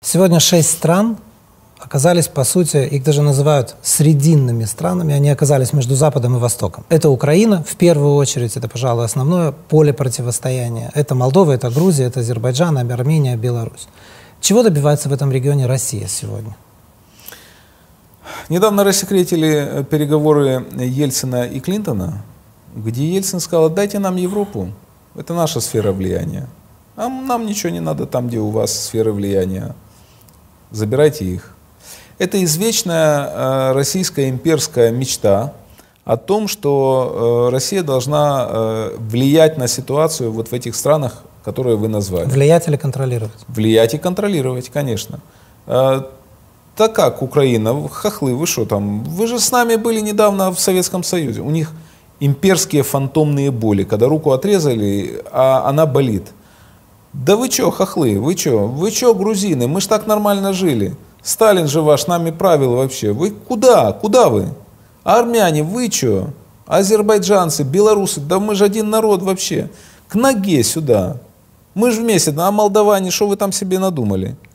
Сегодня 6 стран оказались, по сути, их даже называют срединными странами, они оказались между Западом и Востоком. Это Украина, в первую очередь, это, пожалуй, основное поле противостояния. Это Молдова, это Грузия, это Азербайджан, Армения, Беларусь. Чего добивается в этом регионе Россия сегодня? Недавно рассекретили переговоры Ельцина и Клинтона, где Ельцин сказал: дайте нам Европу, это наша сфера влияния. А нам ничего не надо там, где у вас сферы влияния. Забирайте их. Это извечная российская имперская мечта о том, что Россия должна влиять на ситуацию вот в этих странах, которые вы назвали. Влиять или контролировать? Влиять и контролировать, конечно. Так как Украина, хохлы, вы что там? Вы же с нами были недавно в Советском Союзе. У них имперские фантомные боли, когда руку отрезали, а она болит. Да вы что, хохлы, вы что, грузины, мы ж так нормально жили. Сталин же ваш нами правил вообще. Вы куда? Куда вы? Армяне, вы что? Азербайджанцы, белорусы, да мы же один народ вообще. К ноге сюда. Мы же вместе, а молдаване, что вы там себе надумали?